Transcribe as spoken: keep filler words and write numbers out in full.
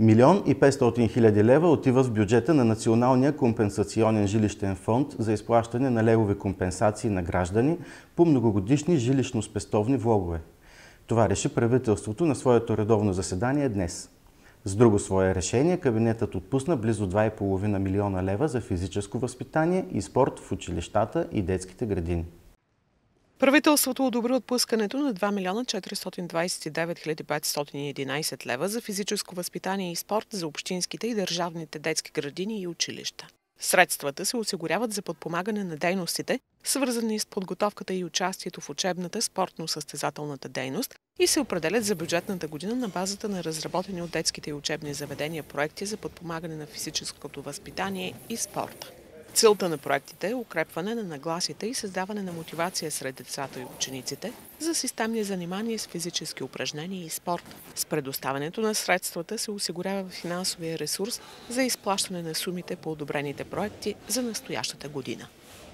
Милион и петстотин хиляди лева отива в бюджета на Националния компенсационен жилищен фонд за изплащане на левови компенсации на граждани по многогодишни жилищно-спестовни влогове. Това реши правителството на своето редовно заседание днес. С друго свое решение кабинетът отпусна близо два и половина милиона лева за физическо възпитание и спорт в училищата и детските градини. Правителството одобри отпускането на два милиона четиристотин двадесет и девет хиляди петстотин и единадесет лева за физическо възпитание и спорт за общинските и държавните детски градини и училища. Средствата се осигуряват за подпомагане на дейностите, свързани с подготовката и участието в учебната спортно-състезателната дейност и се определят за бюджетната година на базата на разработени от детските и учебни заведения проекти за подпомагане на физическото възпитание и спорта. Целта на проектите е укрепване на нагласите и създаване на мотивация сред децата и учениците за системни занимания с физически упражнения и спорт. С предоставянето на средствата се осигурява финансовия ресурс за изплащане на сумите по одобрените проекти за настоящата година.